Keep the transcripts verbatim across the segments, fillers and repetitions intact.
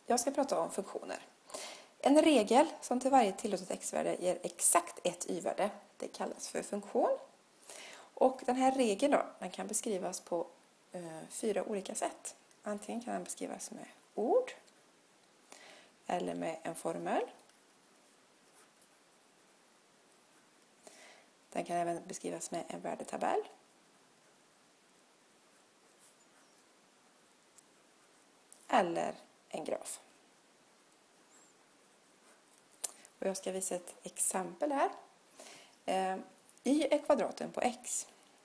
Jag ska prata om funktioner. En regel som till varje tillåtet x-värde ger exakt ett y-värde, det kallas för funktion. Och den här regeln då, den kan beskrivas på eh, fyra olika sätt. Antingen kan den beskrivas med ord eller med en formel. Den kan även beskrivas med en värdetabell. Eller en graf. Och jag ska visa ett exempel här. Eh, y är kvadraten på x.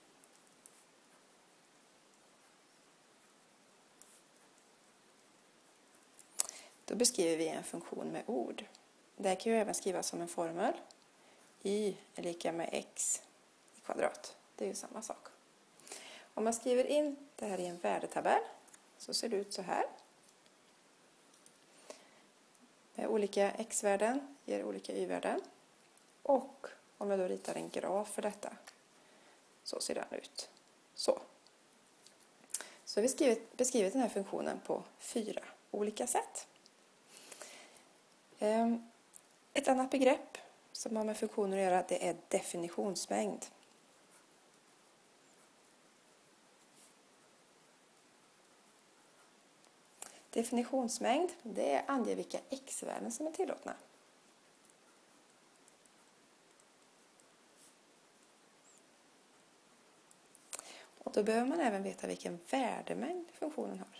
Då beskriver vi en funktion med ord. Det här kan ju även skrivas som en formel. Y är lika med x i kvadrat. Det är ju samma sak. Om man skriver in det här i en värdetabell så ser det ut så här. Med olika x-värden ger olika y-värden. Och om jag då ritar en graf för detta så ser den ut. Så. Så vi har skrivit, beskrivit den här funktionen på fyra olika sätt. Ett annat begrepp som har med funktioner att göra, det är definitionsmängd. Definitionsmängd, det anger vilka x-värden som är tillåtna. Och då behöver man även veta vilken värdemängd funktionen har.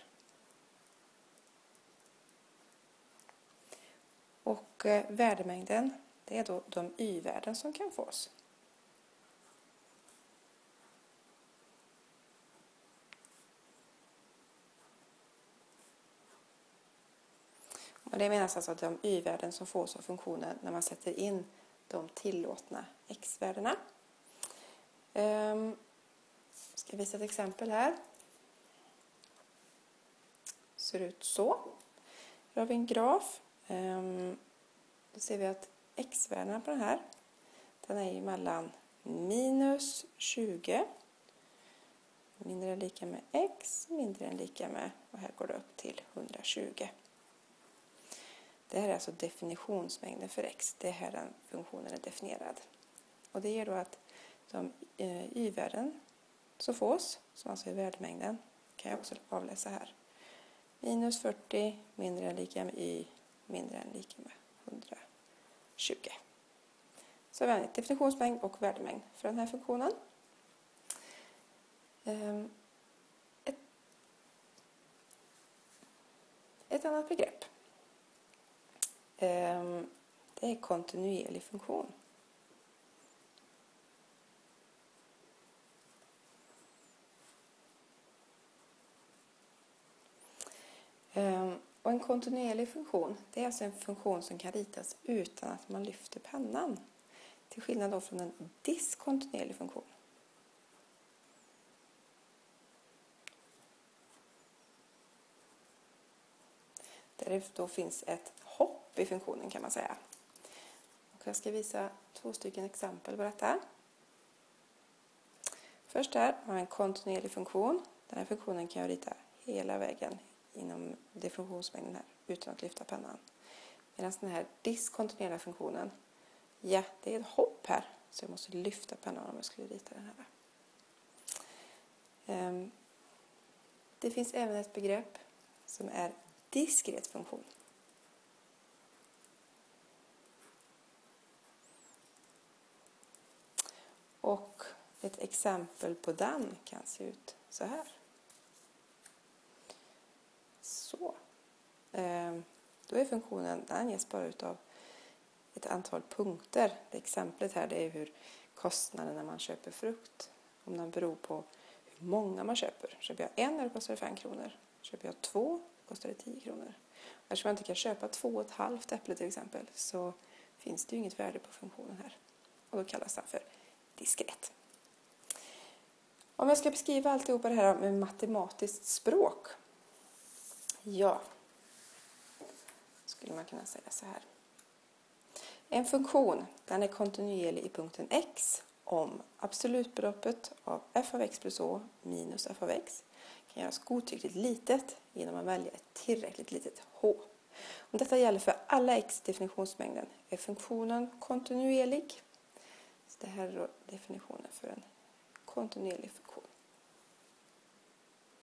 Och eh, värdemängden, det är då de y-värden som kan fås. Och det menas alltså att de y-värden som fås av funktionen när man sätter in de tillåtna x-värdena. Um, ska jag visa ett exempel här. Ser ut så. Här har vi en graf. Um, då ser vi att x-värdena på den här, den är ju mellan minus tjugo, mindre än lika med x, mindre än lika med, och här går det upp till hundratjugo. Det här är alltså definitionsmängden för x. Det är här den funktionen är definierad. Och det ger då att de y-värden som fås, som alltså är värdemängden, kan jag också avläsa här. Minus fyrtio, mindre än lika med y, mindre än lika med hundratjugo. Så vi har en definitionsmängd och värdemängd för den här funktionen. Ett, ett annat begrepp. Det är kontinuerlig funktion. Och en kontinuerlig funktion, det är alltså en funktion som kan ritas utan att man lyfter pennan. Till skillnad då från en diskontinuerlig funktion. Där det då finns ett hopp i funktionen kan man säga. Och jag ska visa två stycken exempel på detta. Först här har jag en kontinuerlig funktion. Den här funktionen kan jag rita hela vägen inom definitionsmängden här utan att lyfta pennan. Medan den här diskontinuerliga funktionen, ja, det är ett hopp här så jag måste lyfta pennan om jag skulle rita den här. Det finns även ett begrepp som är diskret funktion. Och ett exempel på den kan se ut så här. Så. Då är funktionen, den ges bara utav ett antal punkter. Det exemplet här, det är hur kostnaden när man köper frukt, om den beror på hur många man köper. Köper jag en, eller kostar det fem kronor. Köper jag två, kostar det tio kronor. Och eftersom jag inte kan köpa två och ett halvt äpple till exempel, så finns det ju inget värde på funktionen här. Och då kallas den för diskret. Om jag ska beskriva alltihopa det här med matematiskt språk. Ja, skulle man kunna säga så här. En funktion, den är kontinuerlig i punkten x om absolutbeloppet av f av x plus å minus f av x kan göras godtyckligt litet genom att välja ett tillräckligt litet h. Om detta gäller för alla x i definitionsmängden är funktionen kontinuerlig. Så det här är definitionen för en kontinuerlig funktion.